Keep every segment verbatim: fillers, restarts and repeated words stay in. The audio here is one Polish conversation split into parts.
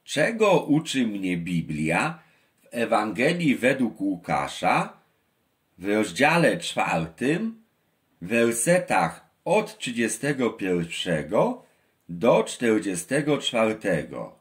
Czego uczy mnie Biblia w Ewangelii według Łukasza w rozdziale czwartym, w wersetach od trzydziestego pierwszego do czterdziestego czwartego.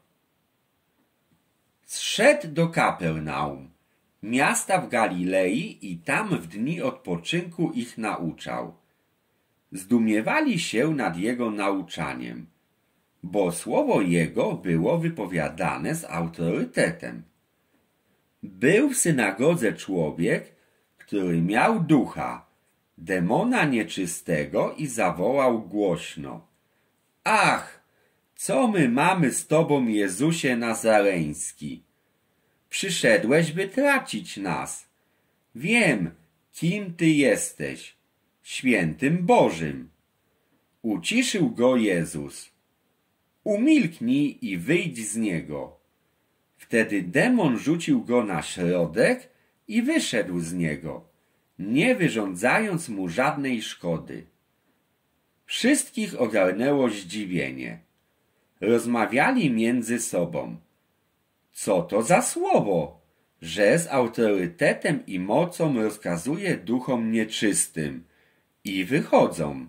Zszedł do Kapernaum, miasta w Galilei, i tam w dni odpoczynku ich nauczał. Zdumiewali się nad jego nauczaniem, bo słowo jego było wypowiadane z autorytetem. Był w synagodze człowiek, który miał ducha, demona nieczystego, i zawołał głośno: Ach, co my mamy z Tobą, Jezusie Nazareński? Przyszedłeś, by tracić nas. Wiem, kim Ty jesteś, świętym Bożym. Uciszył go Jezus. Umilknij i wyjdź z niego. Wtedy demon rzucił go na środek i wyszedł z niego, nie wyrządzając mu żadnej szkody. Wszystkich ogarnęło zdziwienie. Rozmawiali między sobą: co to za słowo, że z autorytetem i mocą rozkazuje duchom nieczystym i wychodzą.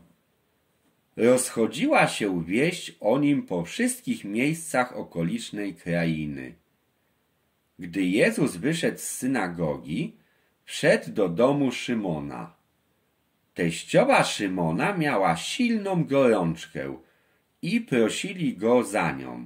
Rozchodziła się wieść o nim po wszystkich miejscach okolicznej krainy. Gdy Jezus wyszedł z synagogi, wszedł do domu Szymona. Teściowa Szymona miała silną gorączkę i prosili go za nią.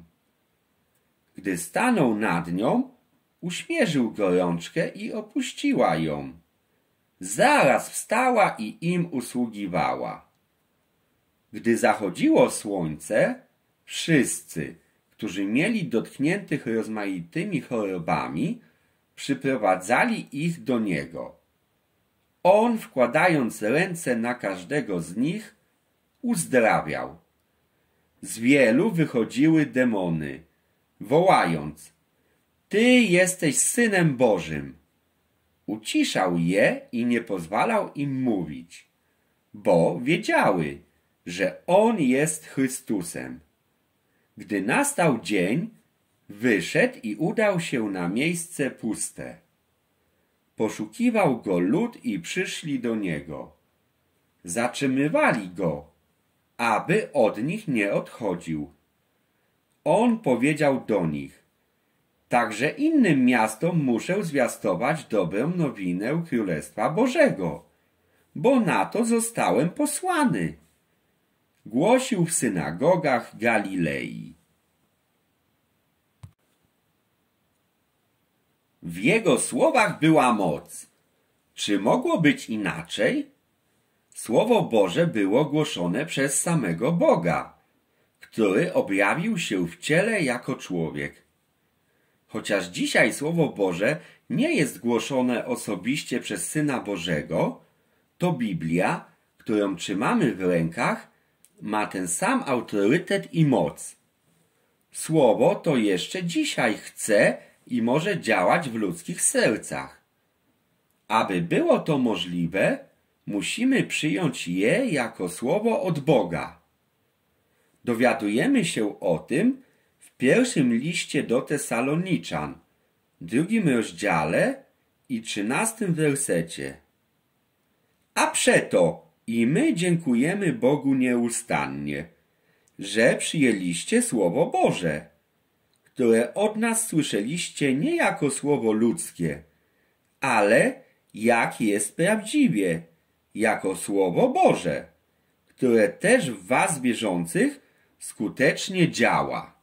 Gdy stanął nad nią, uśmierzył gorączkę i opuściła ją. Zaraz wstała i im usługiwała. Gdy zachodziło słońce, wszyscy, którzy mieli dotkniętych rozmaitymi chorobami, przyprowadzali ich do niego. On, wkładając ręce na każdego z nich, uzdrawiał. Z wielu wychodziły demony, wołając: Ty jesteś Synem Bożym. Uciszał je i nie pozwalał im mówić, bo wiedziały, że On jest Chrystusem. Gdy nastał dzień, wyszedł i udał się na miejsce puste. Poszukiwał go lud i przyszli do niego. Zatrzymywali go, aby od nich nie odchodził. On powiedział do nich: Także innym miastom muszę zwiastować dobrą nowinę Królestwa Bożego, bo na to zostałem posłany. Głosił w synagogach Galilei. W jego słowach była moc. Czy mogło być inaczej? Słowo Boże było głoszone przez samego Boga, który objawił się w ciele jako człowiek. Chociaż dzisiaj Słowo Boże nie jest głoszone osobiście przez Syna Bożego, to Biblia, którą trzymamy w rękach, ma ten sam autorytet i moc. Słowo to jeszcze dzisiaj chce i może działać w ludzkich sercach. Aby było to możliwe, musimy przyjąć je jako słowo od Boga. Dowiadujemy się o tym w pierwszym liście do Tesaloniczan, drugim rozdziale i trzynastym wersecie. A przeto i my dziękujemy Bogu nieustannie, że przyjęliście Słowo Boże, które od nas słyszeliście nie jako słowo ludzkie, ale jak jest prawdziwie, jako Słowo Boże, które też w was wierzących skutecznie działa.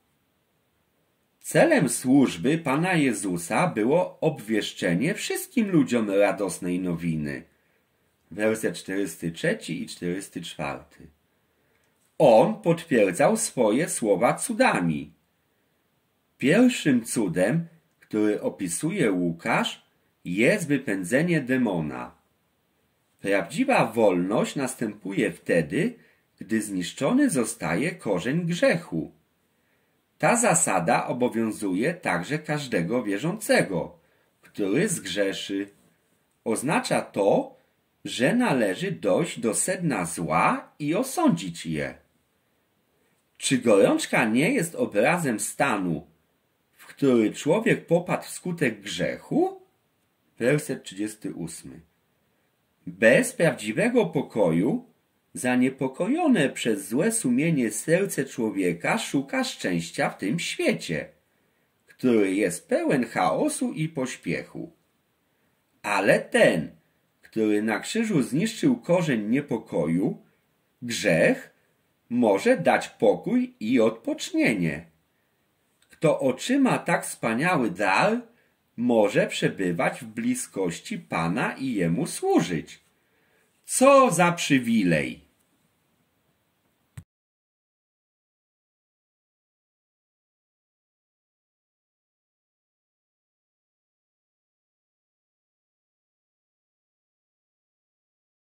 Celem służby Pana Jezusa było obwieszczenie wszystkim ludziom radosnej nowiny. Werset czterdziesty trzeci i czterdziesty czwarty. On potwierdzał swoje słowa cudami. Pierwszym cudem, który opisuje Łukasz, jest wypędzenie demona. Prawdziwa wolność następuje wtedy, gdy zniszczony zostaje korzeń grzechu. Ta zasada obowiązuje także każdego wierzącego, który zgrzeszy. Oznacza to, że należy dojść do sedna zła i osądzić je. Czy gorączka nie jest obrazem stanu, w który człowiek popadł wskutek grzechu? Werset trzydziesty ósmy. Bez prawdziwego pokoju zaniepokojone przez złe sumienie serce człowieka szuka szczęścia w tym świecie, który jest pełen chaosu i pośpiechu. Ale ten, który na krzyżu zniszczył korzeń niepokoju, grzech, może dać pokój i odpocznienie. Kto otrzyma tak wspaniały dar, może przebywać w bliskości Pana i Jemu służyć. Co za przywilej!